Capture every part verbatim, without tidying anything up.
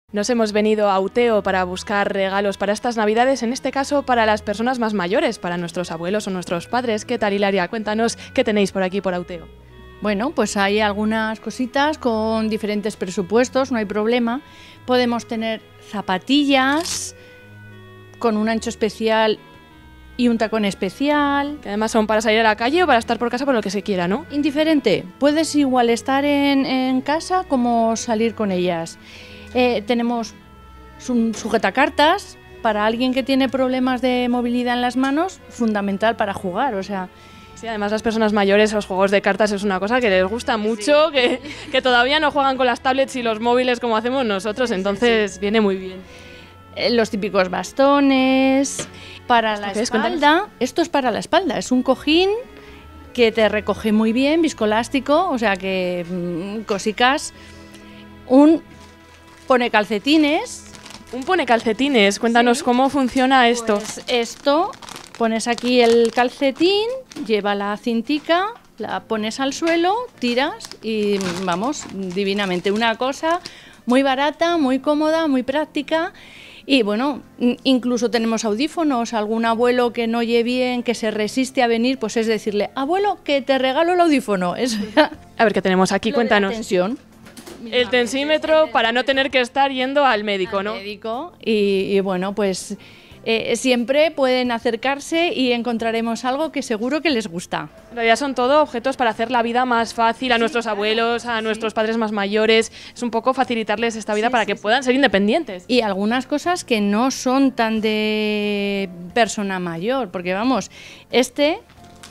Nos hemos venido a Uteo para buscar regalos para estas Navidades, en este caso para las personas más mayores, para nuestros abuelos o nuestros padres. ¿Qué tal, Hilaria? Cuéntanos qué tenéis por aquí, por Uteo. Bueno, pues hay algunas cositas con diferentes presupuestos, no hay problema. Podemos tener zapatillas con un ancho especial y un tacón especial. Que además son para salir a la calle o para estar por casa, por lo que se quiera, ¿no? Indiferente, puedes igual estar en, en casa como salir con ellas. Eh, tenemos un sujetacartas para alguien que tiene problemas de movilidad en las manos, fundamental para jugar, o sea... Sí, además las personas mayores, los juegos de cartas es una cosa que les gusta mucho, sí. que, que todavía no juegan con las tablets y los móviles como hacemos nosotros, entonces sí, sí. viene muy bien. Eh, los típicos bastones, para la espalda, esto es para la espalda, es un cojín que te recoge muy bien, viscoelástico, o sea que mmm, cosicas, un... pone calcetines. Un pone calcetines, cuéntanos sí. cómo funciona esto. Pues esto, pones aquí el calcetín, lleva la cintica, la pones al suelo, tiras y vamos, divinamente. Una cosa muy barata, muy cómoda, muy práctica. Y bueno, incluso tenemos audífonos, algún abuelo que no oye bien, que se resiste a venir, pues es decirle, abuelo, que te regalo el audífono. Es, a ver qué tenemos aquí, cuéntanos. Atención. El tensímetro para no tener que estar yendo al médico, ¿no? Al médico y, y bueno, pues eh, siempre pueden acercarse y encontraremos algo que seguro que les gusta. En realidad son todo objetos para hacer la vida más fácil a sí, nuestros claro. abuelos, a sí. nuestros padres más mayores. Es un poco facilitarles esta vida sí, para sí, que sí. puedan ser independientes. Y algunas cosas que no son tan de persona mayor, porque vamos, este...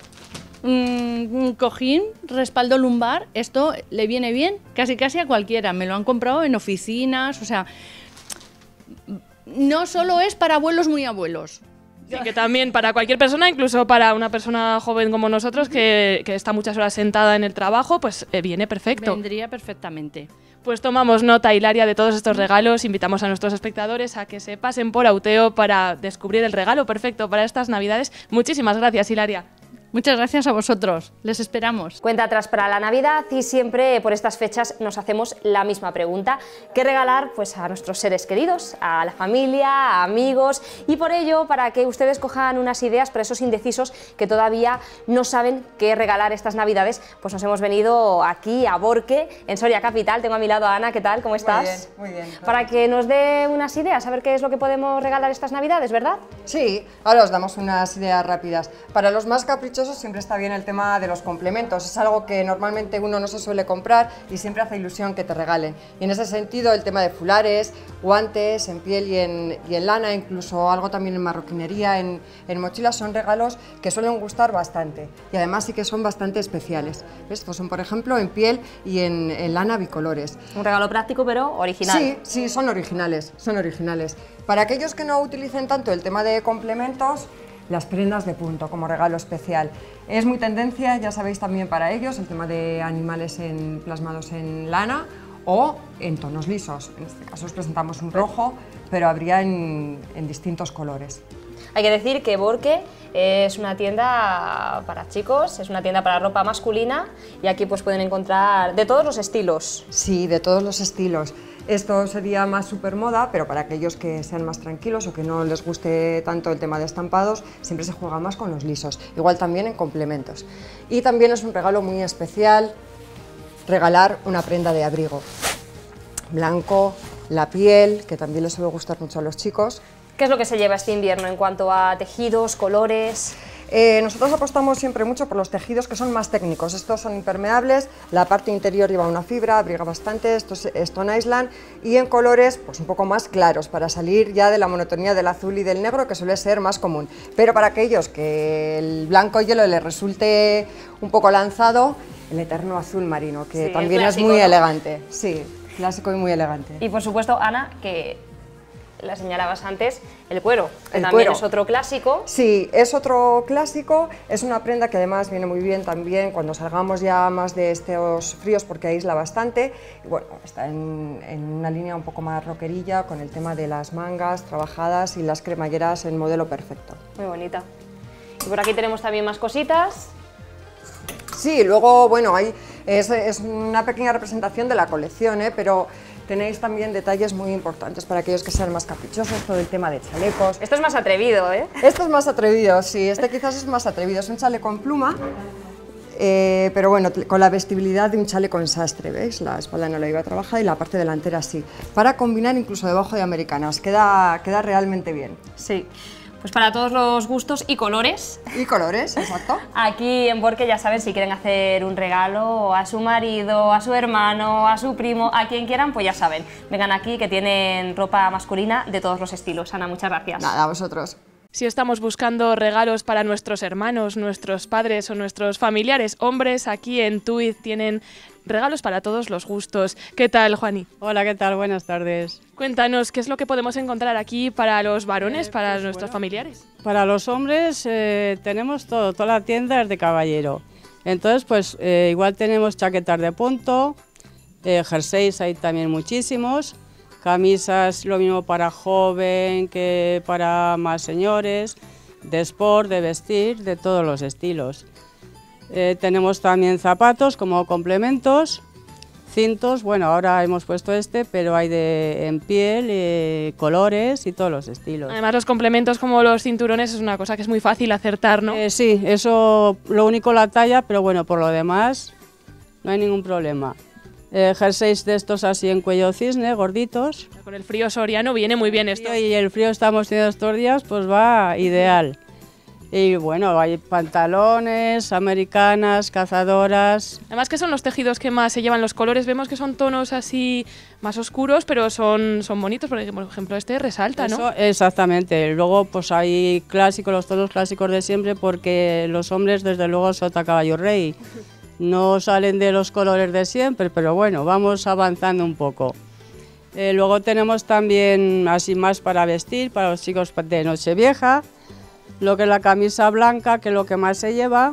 un cojín, respaldo lumbar, esto le viene bien casi casi a cualquiera, me lo han comprado en oficinas, o sea, no solo es para abuelos muy abuelos. Sí, que también para cualquier persona, incluso para una persona joven como nosotros que, que está muchas horas sentada en el trabajo, pues eh, viene perfecto. Vendría perfectamente. Pues tomamos nota, Hilaria, de todos estos regalos. Invitamos a nuestros espectadores a que se pasen por Uteo para descubrir el regalo perfecto para estas Navidades. Muchísimas gracias, Hilaria. Muchas gracias a vosotros, les esperamos. Cuenta atrás para la Navidad y siempre por estas fechas nos hacemos la misma pregunta. ¿Qué regalar? Pues a nuestros seres queridos, a la familia, a amigos, y por ello, para que ustedes cojan unas ideas para esos indecisos que todavía no saben qué regalar estas Navidades, pues nos hemos venido aquí a Borque, en Soria Capital. Tengo a mi lado a Ana, ¿qué tal? ¿Cómo estás? Muy bien, muy bien. Claro. Para que nos dé unas ideas, a ver qué es lo que podemos regalar estas Navidades, ¿verdad? Sí, ahora os damos unas ideas rápidas. Para los más caprichosos siempre está bien el tema de los complementos, es algo que normalmente uno no se suele comprar y siempre hace ilusión que te regalen. Y en ese sentido el tema de fulares, guantes en piel y en, y en lana, incluso algo también en marroquinería, en, en mochilas, son regalos que suelen gustar bastante y además sí que son bastante especiales. Estos son, por ejemplo, en piel y en, en lana bicolores. Un regalo práctico pero original. Sí, sí, son originales, son originales. Para aquellos que no utilicen tanto el tema de complementos, las prendas de punto como regalo especial. Es muy tendencia, ya sabéis, también para ellos, el tema de animales en, plasmados en lana o en tonos lisos. En este caso os presentamos un rojo, pero habría en, en distintos colores. Hay que decir que Borque es una tienda para chicos, es una tienda para ropa masculina y aquí pues pueden encontrar de todos los estilos. Sí, de todos los estilos. Esto sería más super moda, pero para aquellos que sean más tranquilos o que no les guste tanto el tema de estampados, siempre se juega más con los lisos, igual también en complementos. Y también es un regalo muy especial regalar una prenda de abrigo. Blanco, la piel, que también les suele gustar mucho a los chicos. ¿Qué es lo que se lleva este invierno en cuanto a tejidos, colores? Eh, nosotros apostamos siempre mucho por los tejidos que son más técnicos. Estos son impermeables, la parte interior lleva una fibra, abriga bastante, esto es Stone Island, y en colores pues un poco más claros, para salir ya de la monotonía del azul y del negro, que suele ser más común. Pero para aquellos que el blanco hielo les resulte un poco lanzado, el eterno azul marino, que sí, también clásico, es muy ¿no? elegante. Sí, clásico y muy elegante. Y por supuesto, Ana, que la señalabas antes, el cuero, que el también cuero. es otro clásico. Sí, es otro clásico, es una prenda que además viene muy bien también cuando salgamos ya más de estos fríos porque aísla bastante. Y bueno, está en, en una línea un poco más rockerilla con el tema de las mangas trabajadas y las cremalleras en modelo perfecto. Muy bonita. Y por aquí tenemos también más cositas. Sí, luego, bueno, hay, es, es una pequeña representación de la colección, ¿eh? Pero tenéis también detalles muy importantes para aquellos que sean más caprichosos, todo el tema de chalecos. Esto es más atrevido, ¿eh? Esto es más atrevido, sí, este quizás es más atrevido, es un chaleco en pluma, eh, pero bueno, con la vestibilidad de un chaleco en sastre, ¿veis? La espalda no la iba a trabajar y la parte delantera sí, para combinar incluso debajo de americanas, queda, queda realmente bien. Sí. Pues para todos los gustos y colores. Y colores, exacto. Aquí en Porque ya saben, si quieren hacer un regalo a su marido, a su hermano, a su primo, a quien quieran, pues ya saben. Vengan aquí que tienen ropa masculina de todos los estilos. Ana, muchas gracias. Nada, a vosotros. Si estamos buscando regalos para nuestros hermanos, nuestros padres o nuestros familiares hombres, aquí en Tuiz tienen regalos para todos los gustos. ¿Qué tal, Juani? Hola, ¿qué tal? Buenas tardes. Cuéntanos, ¿qué es lo que podemos encontrar aquí para los varones, Eh, para pues nuestros bueno, familiares? Para los hombres eh, tenemos todo, toda la tienda es de caballero. Entonces, pues eh, igual tenemos chaquetas de punto, eh, jerseys hay también muchísimos, camisas lo mismo para joven que para más señores, de sport, de vestir, de todos los estilos. Eh, tenemos también zapatos como complementos, cintos, bueno, ahora hemos puesto este, pero hay de en piel, eh, colores y todos los estilos. Además, los complementos como los cinturones es una cosa que es muy fácil acertar, ¿no? Eh, sí, eso, lo único la talla, pero bueno, por lo demás no hay ningún problema. Eh, jerseys de estos así en cuello cisne, gorditos. Con el frío soriano viene muy bien esto. Y el frío estamos teniendo estos días, pues va ideal. Y bueno, hay pantalones, americanas, cazadoras. Además que son los tejidos que más se llevan los colores, vemos que son tonos así más oscuros, pero son, son bonitos, porque por ejemplo este resalta, ¿no? Eso, exactamente. Luego pues hay clásicos, los tonos clásicos de siempre, porque los hombres desde luego sota caballo rey. No salen de los colores de siempre, pero bueno, vamos avanzando un poco. Eh, luego tenemos también así más para vestir, para los chicos de Nochevieja. Lo que es la camisa blanca, que es lo que más se lleva,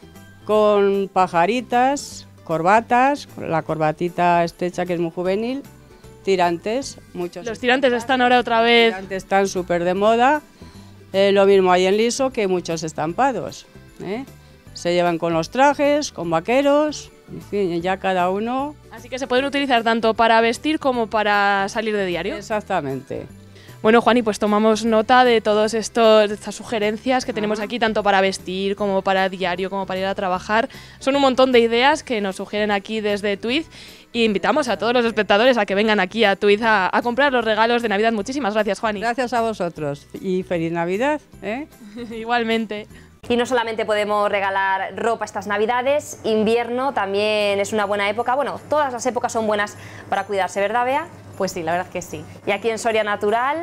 con pajaritas, corbatas, la corbatita estrecha que es muy juvenil, tirantes, muchos. Los tirantes están ahora otra vez. Los tirantes están súper de moda, eh, lo mismo hay en liso que muchos estampados, ¿eh? Se llevan con los trajes, con vaqueros, en fin, ya cada uno. Así que se pueden utilizar tanto para vestir como para salir de diario. Exactamente. Bueno, Juani, pues tomamos nota de todas estas sugerencias que tenemos aquí, tanto para vestir como para diario, como para ir a trabajar. Son un montón de ideas que nos sugieren aquí desde Tuiz y invitamos a todos los espectadores a que vengan aquí a Tuiz a, a comprar los regalos de Navidad. Muchísimas gracias, Juani. Gracias a vosotros y feliz Navidad, ¿eh? Igualmente. Y no solamente podemos regalar ropa estas Navidades, invierno también es una buena época. Bueno, todas las épocas son buenas para cuidarse, ¿verdad, Bea? Pues sí, la verdad que sí. Y aquí en Soria Natural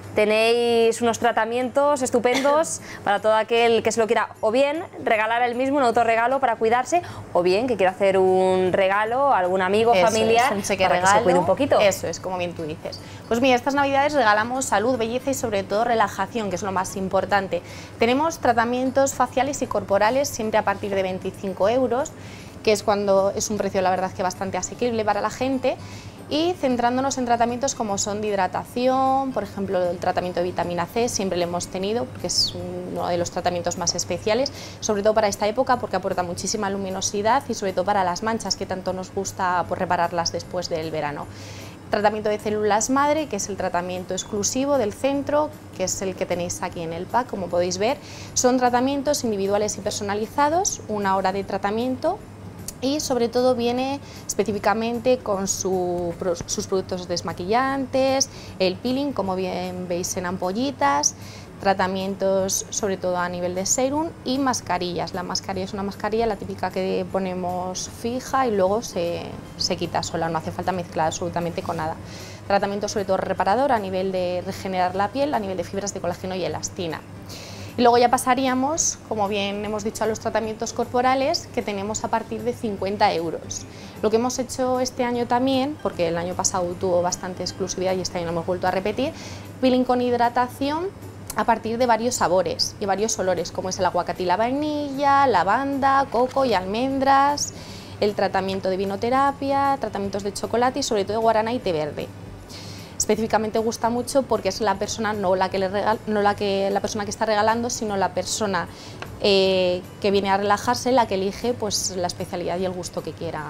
tenéis unos tratamientos estupendos para todo aquel que se lo quiera o bien regalar él mismo, un autorregalo para cuidarse, o bien que quiera hacer un regalo a algún amigo, Eso familiar, es, un cheque para regalo, que se cuide un poquito. Eso es, como bien tú dices. Pues mira, estas Navidades regalamos salud, belleza y sobre todo relajación, que es lo más importante. Tenemos tratamientos faciales y corporales siempre a partir de veinticinco euros, que es cuando es un precio la verdad que bastante asequible para la gente. Y centrándonos en tratamientos como son de hidratación, por ejemplo el tratamiento de vitamina C siempre lo hemos tenido porque es uno de los tratamientos más especiales, sobre todo para esta época porque aporta muchísima luminosidad y sobre todo para las manchas que tanto nos gusta pues, repararlas después del verano. Tratamiento de células madre, que es el tratamiento exclusivo del centro, que es el que tenéis aquí en el pack, como podéis ver. Son tratamientos individuales y personalizados, una hora de tratamiento. Y sobre todo viene específicamente con su, sus productos desmaquillantes, el peeling, como bien veis en ampollitas, tratamientos sobre todo a nivel de serum y mascarillas. La mascarilla es una mascarilla, la típica que ponemos fija y luego se, se quita sola, no hace falta mezclar absolutamente con nada. Tratamiento sobre todo reparador a nivel de regenerar la piel, a nivel de fibras de colágeno y elastina. Y luego ya pasaríamos, como bien hemos dicho, a los tratamientos corporales que tenemos a partir de cincuenta euros. Lo que hemos hecho este año también, porque el año pasado tuvo bastante exclusividad y este año lo hemos vuelto a repetir, peeling con hidratación a partir de varios sabores y varios olores, como es el aguacate y la vainilla, lavanda, coco y almendras, el tratamiento de vinoterapia, tratamientos de chocolate y sobre todo de guarana y té verde. Específicamente gusta mucho porque es la persona, no la que, le regal, no la, que la persona que está regalando, sino la persona eh, que viene a relajarse, la que elige pues, la especialidad y el gusto que quiera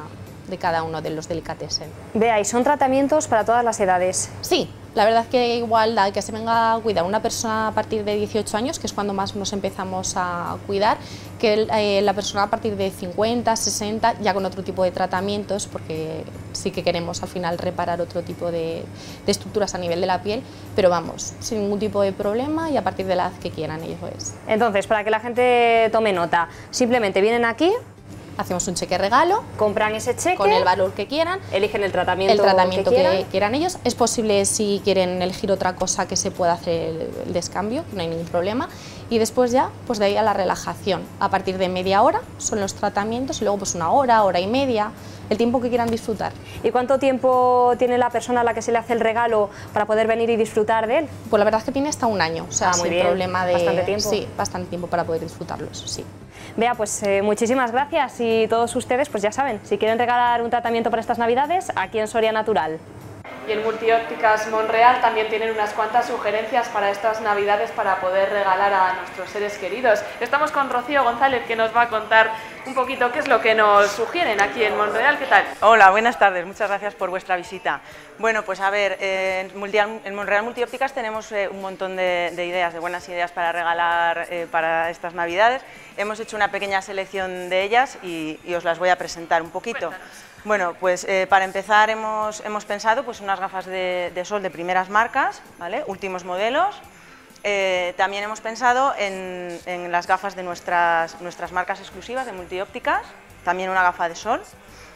de cada uno de los delicatessen. Vea, ¿y son tratamientos para todas las edades? Sí, la verdad que igual da que se venga a cuidar una persona a partir de dieciocho años, que es cuando más nos empezamos a cuidar, que eh, la persona a partir de cincuenta, sesenta, ya con otro tipo de tratamientos, porque sí que queremos al final reparar otro tipo de, de estructuras a nivel de la piel, pero vamos, sin ningún tipo de problema y a partir de la edad que quieran ellos. Pues. Entonces, para que la gente tome nota, simplemente vienen aquí, hacemos un cheque regalo, compran ese cheque, con el valor que quieran, eligen el tratamiento, el tratamiento que, que, quieran. que quieran ellos. Es posible, si quieren elegir otra cosa, que se pueda hacer el, el descambio, no hay ningún problema. Y después ya, pues de ahí a la relajación. A partir de media hora son los tratamientos y luego pues una hora, hora y media, el tiempo que quieran disfrutar. ¿Y cuánto tiempo tiene la persona a la que se le hace el regalo para poder venir y disfrutar de él? Pues la verdad es que tiene hasta un año, o sea, ah, muy sin bien. problema de... Bastante tiempo. Sí, bastante tiempo para poder disfrutarlos, sí. Vea, pues eh, muchísimas gracias y todos ustedes pues ya saben, si quieren regalar un tratamiento para estas navidades, aquí en Soria Natural. Y en Multiópticas Monreal también tienen unas cuantas sugerencias para estas navidades para poder regalar a nuestros seres queridos. Estamos con Rocío González, que nos va a contar un poquito qué es lo que nos sugieren aquí en Monreal. ¿Qué tal? Hola, buenas tardes, muchas gracias por vuestra visita. Bueno, pues a ver, eh, en Monreal Multiópticas tenemos eh, un montón de, de ideas, de buenas ideas para regalar eh, para estas navidades. Hemos hecho una pequeña selección de ellas y, y os las voy a presentar un poquito. Cuéntanos. Bueno, pues eh, para empezar hemos, hemos pensado pues, unas gafas de, de sol de primeras marcas, ¿vale? Últimos modelos. Eh, también hemos pensado en, en las gafas de nuestras, nuestras marcas exclusivas de Multiópticas, también una gafa de sol.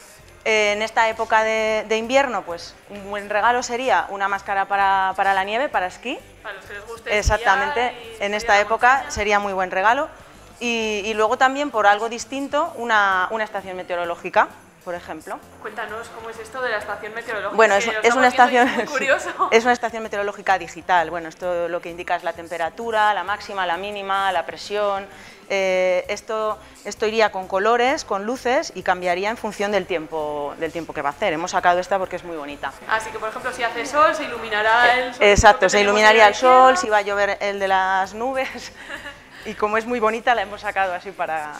Eh, en esta época de, de invierno, pues un buen regalo sería una máscara para, para la nieve, para esquí. Para los que les guste Exactamente, en esta época montaña. Sería muy buen regalo. Y, y luego también, por algo distinto, una, una estación meteorológica, por ejemplo. Cuéntanos cómo es esto de la estación meteorológica. Bueno, es, es, una estación, es, muy curioso. es una estación meteorológica digital. Bueno, esto lo que indica es la temperatura, la máxima, la mínima, la presión. Eh, esto, esto iría con colores, con luces y cambiaría en función del tiempo, del tiempo que va a hacer. Hemos sacado esta porque es muy bonita. Así que, por ejemplo, si hace sol, se iluminará el sol. Exacto, se iluminaría el sol, si va a llover el de las nubes. Y como es muy bonita, la hemos sacado así para...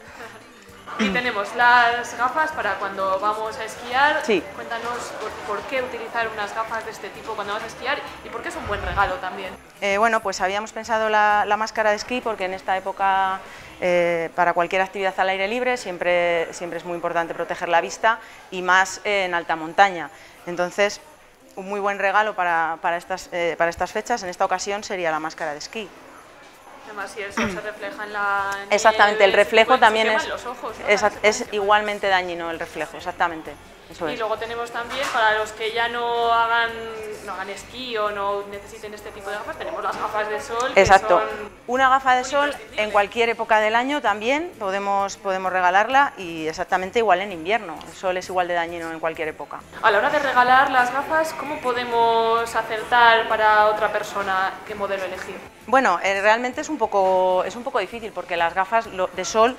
Y tenemos las gafas para cuando vamos a esquiar. Sí. Cuéntanos por, por qué utilizar unas gafas de este tipo cuando vas a esquiar y por qué es un buen regalo también. Eh, bueno, pues habíamos pensado la, la máscara de esquí porque en esta época, eh, para cualquier actividad al aire libre, siempre, siempre es muy importante proteger la vista y más eh, en alta montaña. Entonces, un muy buen regalo para, para, estas, eh, para estas fechas, en esta ocasión, sería la máscara de esquí. Además, si el sol se refleja en la nieve, exactamente, el reflejo también es, los ojos, ¿no? es, es igualmente dañino el reflejo, exactamente. Eso y es. luego tenemos también, para los que ya no hagan, no hagan esquí o no necesiten este tipo de gafas, tenemos las gafas de sol. Exacto, que son una gafa de sol en cualquier época del año también podemos, podemos regalarla y exactamente igual en invierno, el sol es igual de dañino en cualquier época. A la hora de regalar las gafas, ¿cómo podemos acertar para otra persona qué modelo elegir? Bueno, eh, realmente es un, poco, es un poco difícil porque las gafas de sol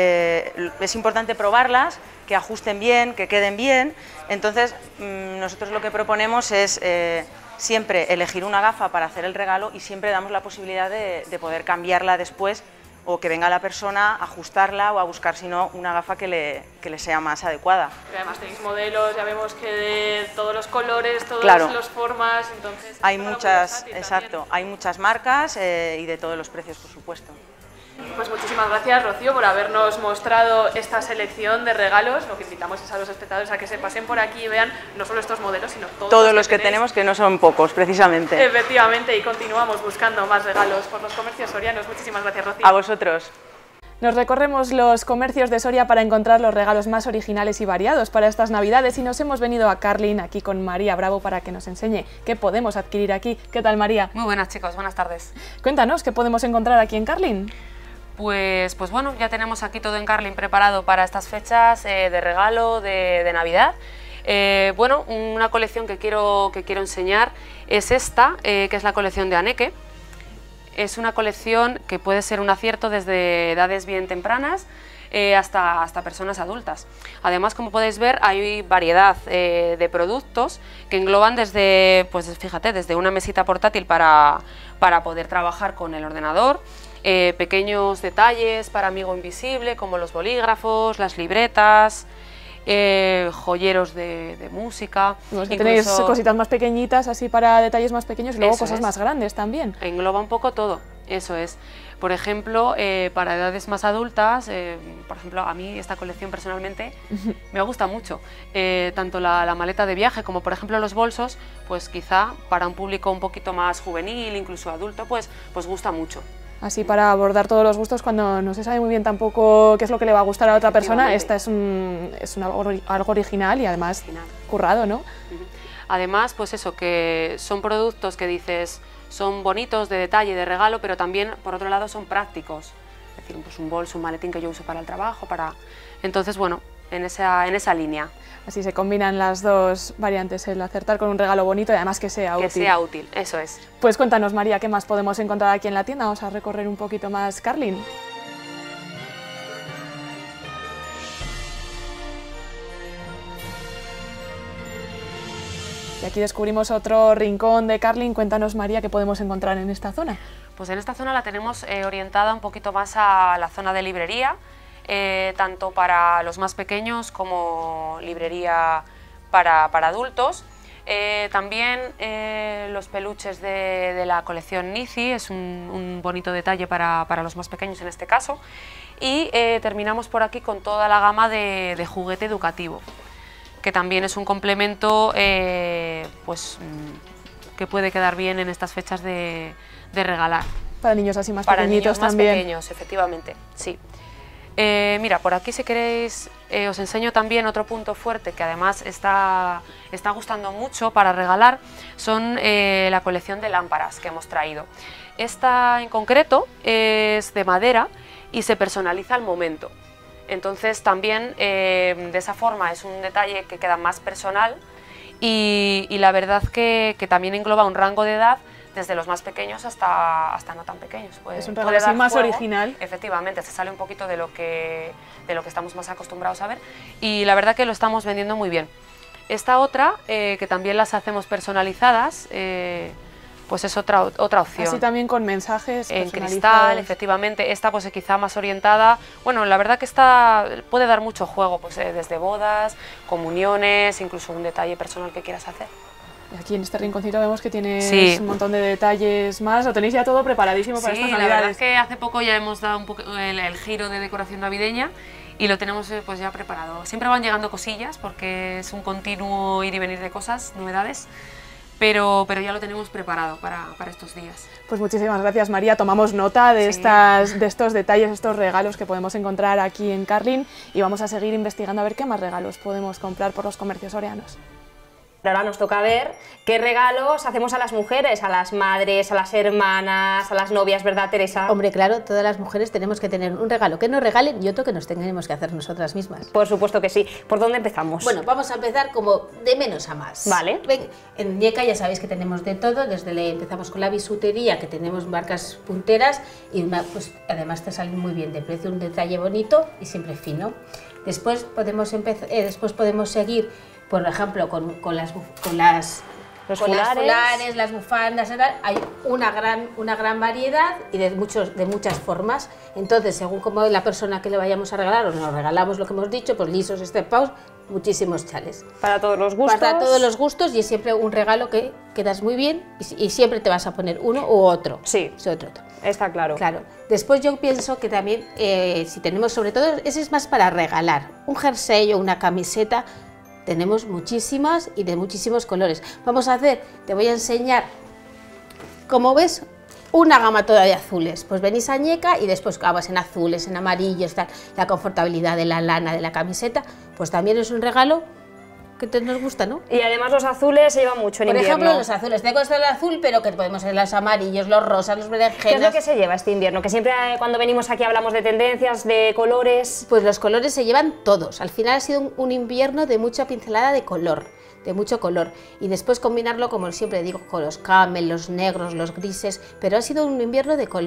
eh, es importante probarlas, que ajusten bien, que queden bien, entonces mmm, nosotros lo que proponemos es eh, siempre elegir una gafa para hacer el regalo y siempre damos la posibilidad de, de poder cambiarla después o que venga la persona a ajustarla o a buscar, si no, una gafa que le, que le sea más adecuada. Pero además tenéis modelos, ya vemos que de todos los colores, todas claro. las formas, entonces... Hay muchas, exacto, hay muchas marcas eh, y de todos los precios, por supuesto. Pues muchísimas gracias, Rocío, por habernos mostrado esta selección de regalos. Lo que invitamos es a los espectadores a que se pasen por aquí y vean no solo estos modelos, sino todos, todos los que, los que tenemos, que no son pocos, precisamente. Efectivamente, y continuamos buscando más regalos por los comercios sorianos. Muchísimas gracias, Rocío. A vosotros. Nos recorremos los comercios de Soria para encontrar los regalos más originales y variados para estas navidades y nos hemos venido a Carlin, aquí con María Bravo, para que nos enseñe qué podemos adquirir aquí. ¿Qué tal, María? Muy buenas, chicos, buenas tardes. Cuéntanos, ¿qué podemos encontrar aquí en Carlin? Pues, pues bueno, ya tenemos aquí todo en Carlin preparado para estas fechas eh, de regalo, de, de Navidad. Eh, bueno, una colección que quiero, que quiero enseñar es esta, eh, que es la colección de Anneke. Es una colección que puede ser un acierto desde edades bien tempranas eh, hasta, hasta personas adultas. Además, como podéis ver, hay variedad eh, de productos que engloban desde, pues fíjate, desde una mesita portátil para, para poder trabajar con el ordenador, eh, pequeños detalles para amigo invisible como los bolígrafos, las libretas, eh, joyeros de, de música. No, es que tenéis cositas más pequeñitas, así para detalles más pequeños, y luego Eso cosas es. más grandes también. Engloba un poco todo, eso es. Por ejemplo, eh, para edades más adultas, eh, por ejemplo, a mí esta colección personalmente me gusta mucho. Eh, tanto la, la maleta de viaje como, por ejemplo, los bolsos, pues quizá para un público un poquito más juvenil, incluso adulto, pues, pues gusta mucho. Así para abordar todos los gustos cuando no se sabe muy bien tampoco qué es lo que le va a gustar a otra persona, esta es, un, es un algo, algo original y además original. currado, ¿no? Uh-huh. Además, pues eso, que son productos que dices, son bonitos de detalle, de regalo, pero también, por otro lado, son prácticos. Es decir, pues un bolso, un maletín que yo uso para el trabajo, para... Entonces, bueno, en esa, en esa línea. Así se combinan las dos variantes, el acertar con un regalo bonito y además que sea que útil. Que sea útil, eso es. Pues cuéntanos, María, ¿qué más podemos encontrar aquí en la tienda? Vamos a recorrer un poquito más Carlin. Y aquí descubrimos otro rincón de Carlin. Cuéntanos, María, ¿qué podemos encontrar en esta zona? Pues en esta zona la tenemos eh, orientada un poquito más a la zona de librería, eh, tanto para los más pequeños como librería para, para adultos. Eh, también eh, los peluches de, de la colección Nizi, es un, un bonito detalle para, para los más pequeños en este caso. Y eh, terminamos por aquí con toda la gama de, de juguete educativo, que también es un complemento eh, pues, que puede quedar bien en estas fechas de, de regalar. Para niños así más Para pequeñitos niños más también. pequeños, efectivamente, sí. Eh, mira, por aquí si queréis eh, os enseño también otro punto fuerte que además está, está gustando mucho para regalar, son eh, la colección de lámparas que hemos traído. Esta en concreto es de madera y se personaliza al momento. Entonces también eh, de esa forma es un detalle que queda más personal y, y la verdad que, que también engloba un rango de edad desde los más pequeños hasta, hasta no tan pequeños. Puede, es un regalo así más juego. original. Efectivamente, se sale un poquito de lo, que, de lo que estamos más acostumbrados a ver y la verdad que lo estamos vendiendo muy bien. Esta otra, eh, que también las hacemos personalizadas, eh, pues es otra, otra opción. Así también con mensajes en cristal, efectivamente. Esta pues quizá más orientada, bueno, la verdad que esta puede dar mucho juego, pues eh, desde bodas, comuniones, incluso un detalle personal que quieras hacer. Y aquí en este rinconcito vemos que tienes sí. un montón de detalles más, lo tenéis ya todo preparadísimo para sí, estas navidades. navidades. La verdad es que hace poco ya hemos dado un poco el, el giro de decoración navideña y lo tenemos pues ya preparado. Siempre van llegando cosillas porque es un continuo ir y venir de cosas, novedades. Pero, pero ya lo tenemos preparado para, para estos días. Pues muchísimas gracias, María. Tomamos nota de, sí. estas, de estos detalles, estos regalos que podemos encontrar aquí en Carlin y vamos a seguir investigando a ver qué más regalos podemos comprar por los comercios oreanos. Ahora nos toca ver qué regalos hacemos a las mujeres, a las madres, a las hermanas, a las novias, ¿verdad, Teresa? Hombre, claro, todas las mujeres tenemos que tener un regalo que nos regalen y otro que nos tengamos que hacer nosotras mismas. Por supuesto que sí. ¿Por dónde empezamos? Bueno, vamos a empezar como de menos a más. Vale. Ven, en Nieca ya sabéis que tenemos de todo, desde le empezamos con la bisutería, que tenemos marcas punteras y una, pues, además te salen muy bien de precio, un detalle bonito y siempre fino. Después podemos, empezar, eh, después podemos seguir, por ejemplo, con, con las, con las, Los con fulares. las fulares, las bufandas, hay una gran, una gran variedad y de, muchos, de muchas formas. Entonces, según como la persona que le vayamos a regalar o nos regalamos lo que hemos dicho, pues lisos, estepados, muchísimos chales. Para todos los gustos. Para todos los gustos y es siempre un regalo que quedas muy bien y, y siempre te vas a poner uno u otro. Sí, sí otro, otro. Está claro. Claro. Después yo pienso que también, eh, si tenemos sobre todo, ese es más para regalar. Un jersey o una camiseta, tenemos muchísimas y de muchísimos colores. Vamos a hacer, te voy a enseñar, como ves, una gama toda de azules. Pues venís a Nieca y después acabas en azules, en amarillos, tal. La confortabilidad de la lana de la camiseta, pues también es un regalo que te nos gusta, ¿no? Y además los azules se llevan mucho en Por invierno. ejemplo, los azules, te gusta el azul, pero que podemos ser los amarillos, los rosas, los berenjenas. ¿Qué es lo que se lleva este invierno? Que siempre eh, cuando venimos aquí hablamos de tendencias, de colores. Pues los colores se llevan todos. Al final ha sido un, un invierno de mucha pincelada de color, de mucho color. Y después combinarlo, como siempre digo, con los camel, los negros, los grises, pero ha sido un invierno de color.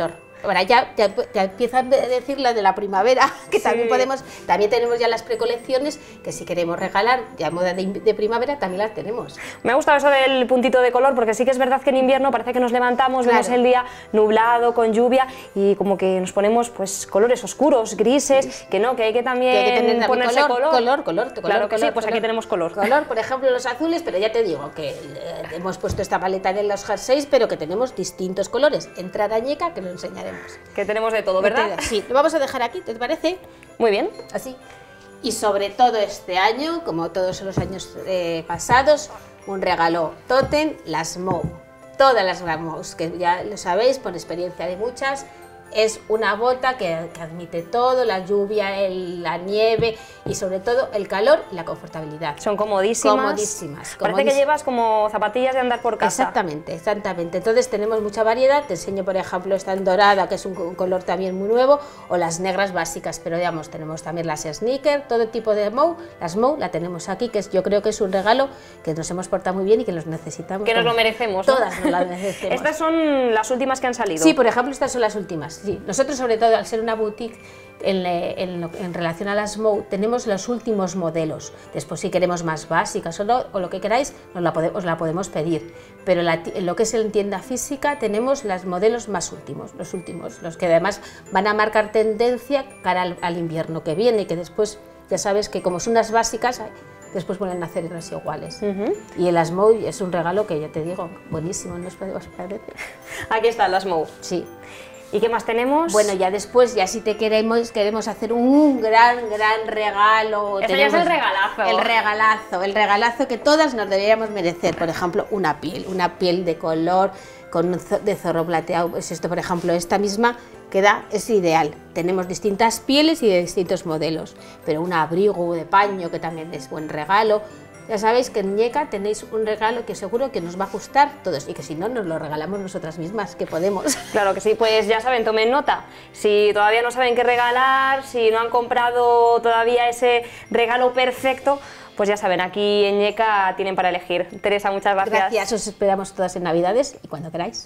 ahora ya, ya, ya empiezan a decir la de la primavera, que sí. también podemos, también tenemos ya las precolecciones, que si queremos regalar ya moda de, de primavera también las tenemos. Me ha gustado eso del puntito de color, porque sí que es verdad que en invierno parece que nos levantamos, claro. vemos el día nublado, con lluvia, y como que nos ponemos pues colores oscuros, grises, sí. que no, que hay que también que hay que tener ponerse color, color. Color, color, color, claro que color, sí, pues color. Aquí tenemos color. Color, por ejemplo, los azules, pero ya te digo que eh, hemos puesto esta paleta en los jerseys, pero que tenemos distintos colores. Entrad a Ñeca, que lo enseñaremos. Que tenemos de todo, ¿verdad? Sí, lo vamos a dejar aquí, ¿te parece? Muy bien. Así. Y sobre todo este año, como todos los años eh, pasados, un regalo tótem, las Mou. Todas las Mou, que ya lo sabéis por experiencia de muchas, es una bota que, que admite todo, la lluvia, el, la nieve y sobre todo el calor y la confortabilidad. Son comodísimas. Comodísimas. Parece comodísimas. que llevas como zapatillas de andar por casa. Exactamente, exactamente. Entonces tenemos mucha variedad. Te enseño, por ejemplo, esta en dorada, que es un, un color también muy nuevo, o las negras básicas, pero digamos, tenemos también las sneaker, todo tipo de Mou. Las Mou la tenemos aquí, que es, yo creo que es un regalo que nos hemos portado muy bien y que los necesitamos. Que nos lo merecemos, ¿no? Todas nos las merecemos. Estas son las últimas que han salido. Sí, por ejemplo, estas son las últimas. Sí. Nosotros, sobre todo, al ser una boutique, en, en, en relación a las Mou, tenemos los últimos modelos. Después, si queremos más básicas o, no, o lo que queráis, nos la, pode, os la podemos pedir. Pero la, en lo que es en tienda física, tenemos los modelos más últimos, los últimos, los que además van a marcar tendencia cara al, al invierno que viene, que después, ya sabes que como son unas básicas, después vuelven a hacer unas iguales. Uh-huh. Y el las Mou es un regalo que, ya te digo, buenísimo, ¿no os parece? Aquí están las Mou. Sí. ¿Y qué más tenemos? Bueno, ya después, ya si te queremos, queremos hacer un gran, gran regalo. Ese ya es el regalazo. El regalazo, el regalazo que todas nos deberíamos merecer. Por ejemplo, una piel, una piel de color, con de zorro plateado. Pues esto, por ejemplo, esta misma queda, es ideal. Tenemos distintas pieles y de distintos modelos. Pero un abrigo de paño, que también es buen regalo. Ya sabéis que en Ñeca tenéis un regalo que seguro que nos va a gustar todos y que si no, nos lo regalamos nosotras mismas, que podemos. Claro que sí, pues ya saben, tomen nota. Si todavía no saben qué regalar, si no han comprado todavía ese regalo perfecto, pues ya saben, aquí en Ñeca tienen para elegir. Teresa, muchas gracias. Gracias, os esperamos todas en Navidades y cuando queráis.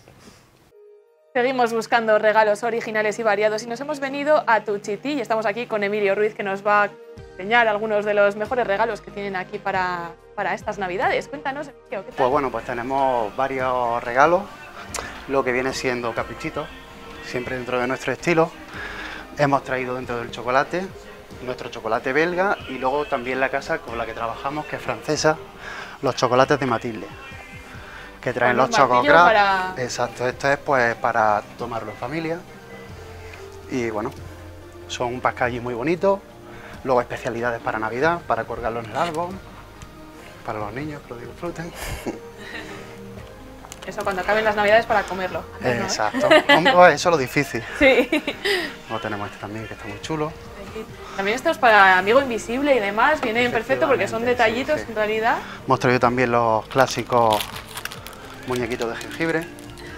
Seguimos buscando regalos originales y variados y nos hemos venido a Tuchiti y estamos aquí con Emilio Ruiz, que nos va a enseñar algunos de los mejores regalos que tienen aquí para, para estas Navidades. Cuéntanos, Emilio, ¿qué tal? Pues bueno, pues tenemos varios regalos, lo que viene siendo caprichitos, siempre dentro de nuestro estilo. Hemos traído dentro del chocolate, nuestro chocolate belga y luego también la casa con la que trabajamos, que es francesa, los chocolates de Matilde, que traen los chococrats. Para... Exacto, esto es pues para tomarlo en familia y bueno, son un packaging muy bonito. Luego especialidades para Navidad, para colgarlo en el árbol, para los niños que lo disfruten. Eso cuando acaben las Navidades para comerlo. Exacto, ¿no? Eso es lo difícil. Sí. Luego tenemos este también que está muy chulo. También estos para Amigo Invisible y demás, vienen perfecto porque son detallitos sí, sí. en realidad. Hemos traído también los clásicos muñequitos de jengibre.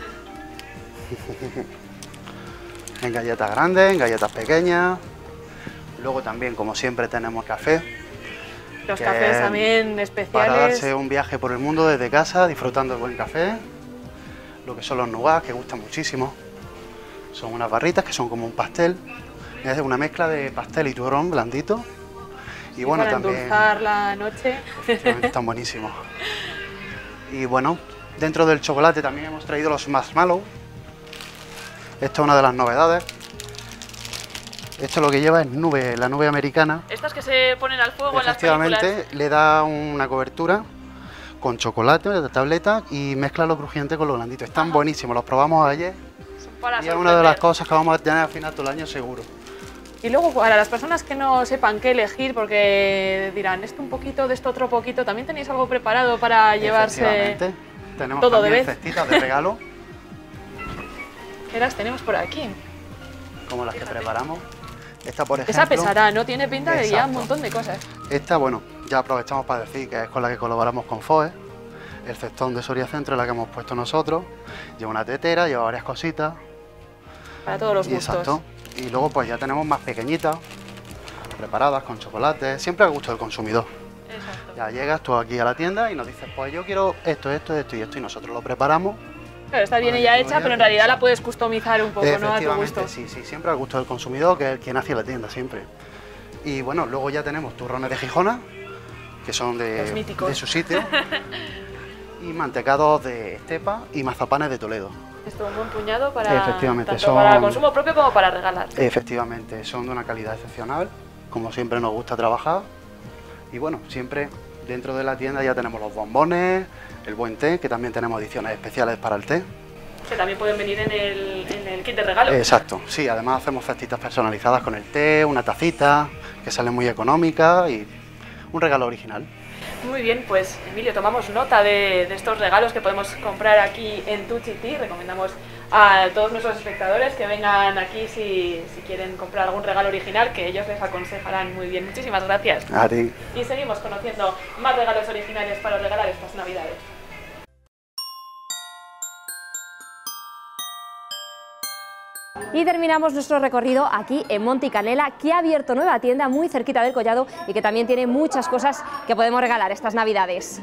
En galletas grandes, en galletas pequeñas. Luego también, como siempre, tenemos café. Los cafés también especiales. Para darse un viaje por el mundo desde casa, disfrutando del buen café. Lo que son los nougats, que gustan muchísimo. Son unas barritas que son como un pastel. Es una mezcla de pastel y turrón blandito. Y, y bueno, para también... endulzar la noche. Efectivamente, están buenísimos. Y bueno, dentro del chocolate también hemos traído los marshmallows. Esta es una de las novedades. Esto lo que lleva es nube, la nube americana. Estas que se ponen al fuego en las películas. Efectivamente, le da una cobertura con chocolate de tableta y mezcla lo crujiente con lo blandito. Están Ajá. buenísimos, los probamos ayer. Para y es una de las cosas que vamos a tener al final todo el año seguro. Y luego para las personas que no sepan qué elegir, porque dirán esto un poquito, de esto otro poquito, ¿también tenéis algo preparado para llevarse tenemos todo también de vez? cestitas de regalo. ¿Qué las tenemos por aquí? Como las que preparamos. Esta, por ejemplo, esa pesará, ¿no? Tiene pinta de ya un montón de cosas. Esta, bueno, ya aprovechamos para decir que es con la que colaboramos con F O E. El cestón de Soria Centro es la que hemos puesto nosotros. Lleva una tetera, lleva varias cositas. Para todos los gustos. Exacto. Y luego pues ya tenemos más pequeñitas, preparadas con chocolate, siempre al gusto del consumidor. Exacto. Ya llegas tú aquí a la tienda y nos dices, pues yo quiero esto, esto, esto y esto, y nosotros lo preparamos Claro, está bien ella hecha, pero en realidad la puedes customizar un poco, ¿no? A tu gusto. Sí, sí, siempre al gusto del consumidor, que es el quien hace la tienda, siempre. Y bueno, luego ya tenemos turrones de Gijona, que son de, de su sitio, y mantecados de Estepa y mazapanes de Toledo. Esto es un buen puñado para, Efectivamente, tanto son, para consumo propio como para regalar. Efectivamente, son de una calidad excepcional, como siempre nos gusta trabajar. Y bueno, siempre dentro de la tienda ya tenemos los bombones, el buen té, que también tenemos ediciones especiales para el té. Que también pueden venir en el, en el kit de regalo. Exacto, sí, además hacemos cestitas personalizadas con el té, una tacita, que sale muy económica y un regalo original. Muy bien, pues Emilio, tomamos nota de, de estos regalos que podemos comprar aquí en Tuchi Tea. Recomendamos a todos nuestros espectadores que vengan aquí si, si quieren comprar algún regalo original, que ellos les aconsejarán muy bien. Muchísimas gracias. A ti. Y seguimos conociendo más regalos originales para regalar estas Navidades. Y terminamos nuestro recorrido aquí en Monte Canela, que ha abierto nueva tienda muy cerquita del Collado y que también tiene muchas cosas que podemos regalar estas Navidades.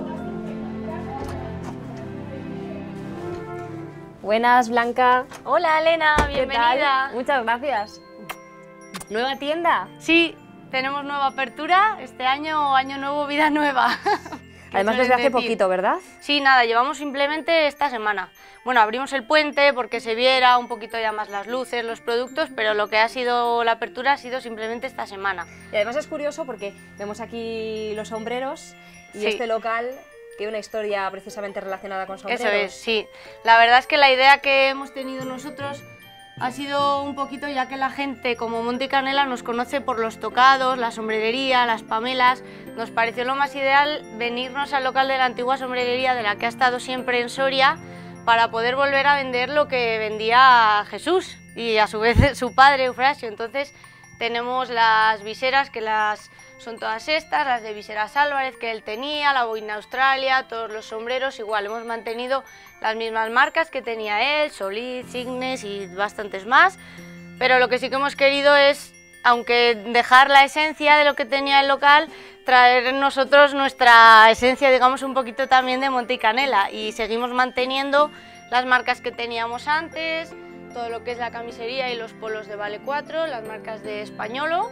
Buenas, Blanca. Hola, Elena, bienvenida. ¿Qué tal? Muchas gracias. ¿Nueva tienda? Sí, tenemos nueva apertura, este año, año nuevo, vida nueva. Además desde hace poquito, ¿verdad? Sí, nada, llevamos simplemente esta semana. Bueno, abrimos el puente porque se viera un poquito ya más las luces, los productos, pero lo que ha sido la apertura ha sido simplemente esta semana. Y además es curioso porque vemos aquí los sombreros y sí. este local tiene una historia precisamente relacionada con sombreros. Eso es, sí. La verdad es que la idea que hemos tenido nosotros ha sido un poquito, ya que la gente como Monte Canela nos conoce por los tocados, la sombrerería, las pamelas, nos pareció lo más ideal venirnos al local de la antigua sombrerería de la que ha estado siempre en Soria para poder volver a vender lo que vendía Jesús y a su vez su padre Eufrasio. Entonces tenemos las viseras, que las son todas estas, las de Viseras Álvarez que él tenía, la boina Australia, todos los sombreros, igual hemos mantenido las mismas marcas que tenía él, Solid, Signes y bastantes más, pero lo que sí que hemos querido es, aunque dejar la esencia de lo que tenía el local, traer nosotros nuestra esencia, digamos, un poquito también de Monte Canela, y seguimos manteniendo las marcas que teníamos antes, todo lo que es la camisería y los polos de Vale cuatro, las marcas de Españolo,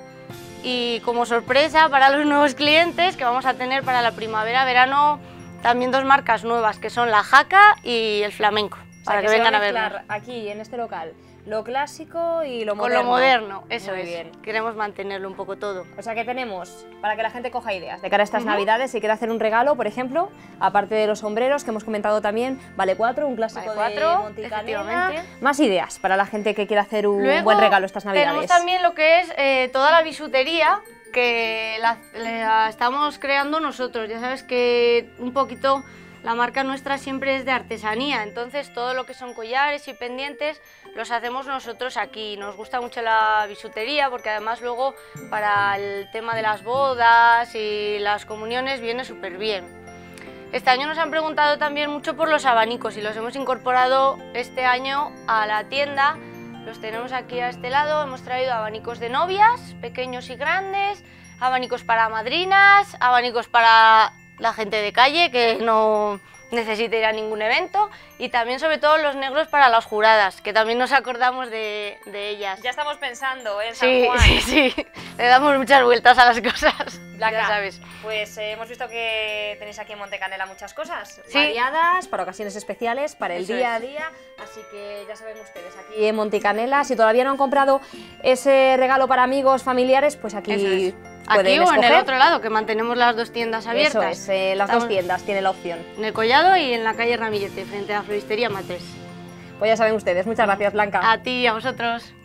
y como sorpresa para los nuevos clientes que vamos a tener para la primavera-verano también dos marcas nuevas, que son la Jaca y el Flamenco, O sea, para que, que, se vengan va a vernos. mezclar aquí en este local lo clásico y lo Con moderno. lo moderno, eso Muy es. bien. Queremos mantenerlo un poco todo. O sea que tenemos, para que la gente coja ideas de cara a estas Ujú. Navidades, si quiere hacer un regalo, por ejemplo, aparte de los sombreros que hemos comentado también, Vale cuatro, un clásico Vale cuatro, de Monte Canela. efectivamente. Más ideas para la gente que quiera hacer un Luego, buen regalo estas Navidades. tenemos también lo que es eh, toda la bisutería, que la, la estamos creando nosotros. Ya sabes que un poquito la marca nuestra siempre es de artesanía, entonces todo lo que son collares y pendientes los hacemos nosotros aquí. Nos gusta mucho la bisutería porque además luego para el tema de las bodas y las comuniones viene súper bien. Este año nos han preguntado también mucho por los abanicos y los hemos incorporado este año a la tienda. Los tenemos aquí a este lado, hemos traído abanicos de novias, pequeños y grandes, abanicos para madrinas, abanicos para la gente de calle que no necesita ir a ningún evento, y también sobre todo los negros para las juradas, que también nos acordamos de, de ellas. Ya estamos pensando en San Sí, Juan. sí, sí, le damos muchas vueltas a las cosas, Blanca, ya sabes. pues eh, hemos visto que tenéis aquí en Monte Canela muchas cosas Sí. variadas, para ocasiones especiales, para el Eso día a es. día, así que ya saben ustedes, aquí en Monte Canela, si todavía no han comprado ese regalo para amigos, familiares, pues aquí Eso es. pueden Aquí o en escoger. el otro lado, que mantenemos las dos tiendas abiertas. Eso es, eh, las Estamos dos tiendas tiene la opción. en el Collado y en la calle Ramillete, frente a la floristería Matres. Pues ya saben ustedes, muchas gracias Blanca. A ti y a vosotros.